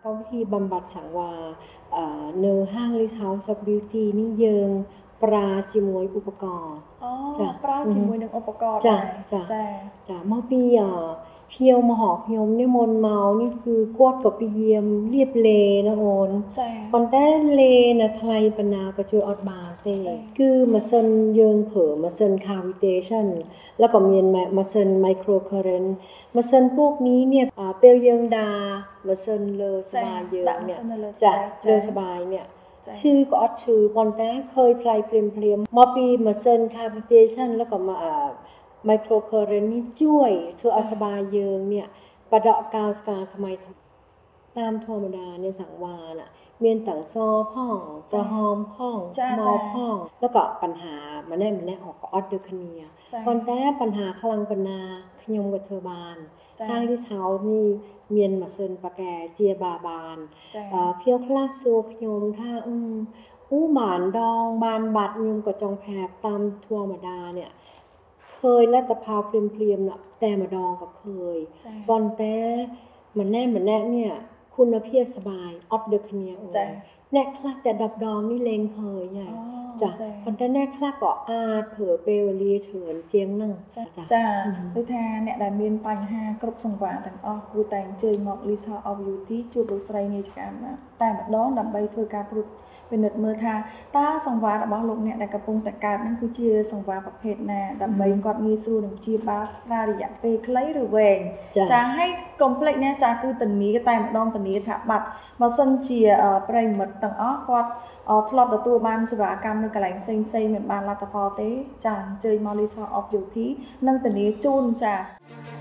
có viธีบำบัดสังวาនៅហាង Liz House of Beauty នេះយើងប្រើជាមួយឧបករណ៍ប្រើជាមួយនឹងឧបករណ៍ចាមកពីភ្ញៀវមកហៅខ្ញុំនេះមុនមកនេះគឺគាត់ក៏ព្យាយាមលាបលេណាអូនប៉ុន្តែលេនៅថ្លៃប៉ុណ្ណាក៏ជួយអត់បានទេគឺម៉ាស៊ីនយើងប្រើម៉ាស៊ីន cavitation แล้วก็មានម៉ាស៊ីន micro current ម៉ាស៊ីនพวกนี้เนี่ยពេលយើងដាម៉ាស៊ីនលើស្បែកយើងเนี่ยចាលើស្បែកเนี่ยឈឺក៏អត់ឈឺប៉ុន្តែឃើញថ្លៃភ្លាមមកពីម៉ាស៊ីន cavitation แล้วก็micro current នេះជួយធ្វើឲ្យស្បែកយើងเนี่ยបដកកោស្កាថ្មីតាមធម្មតាเนี่ยសង្វារមានទាំងសផងក្រហមផងមកផងแล้วก็បញ្ហាម្នាក់ក៏អត់ដូចគ្នាប៉ុន្តែបញ្ហាខ្លាំងប៉ុណ្ណាខ្ញុំក៏ធ្វើបានខាង Liz House នេះមានម៉ាស៊ីនប៉ាកែជាបានភ្ញៀវខ្លះសួរខ្ញុំថាបានដងបានបាត់ខ្ញុំក៏ចង់ប្រាប់តាមធម្មតាเนี่ยเคยលទ្ធផលភ្លាមតែម្ដងក៏ឃើញប៉ុន្តែម្នាក់เนี่ยគុណភាពស្បែកអត់ដូចគ្នាអ្នកខ្លះតែ10ដងនេះលេងឃើញហើយចាប៉ុន្តែអ្នកខ្លះក៏អាចប្រើពេលវេលាច្រើនជាងហ្នឹងចាគឺថាអ្នកដែលមានបញ្ហាគ្រប់សង្វារទាំងអស់គួរតែអញ្ជើញមក Liz House of Beauty ជួបលោកស្រីនាយចកាតែម្ដងដើម្បីធ្វើការព្រួតពិនិត្យមើលថាតើសង្វាររបស់លោកអ្នកដែលកំពុងតែកើតហ្នឹងគឺជាសង្វារប្រភេទណាដើម្បីគាត់ងាយស្រួលនឹងព្យាបាលប្រើរយៈពេលខ្លីឬវែងចាហើយកុំភ្លេចណាចាគឺធានាតែម្ដងធានាថាបាត់បើសិនជាប្រិយមិត្តទាំងអស់គាត់ធ្លាប់ទទួលបានសេវាកម្មនៅកន្លែងផ្សេងមិនបានលទ្ធផលទេចាអញ្ជើញមក Liz House of Beauty នឹងធានាជូនចា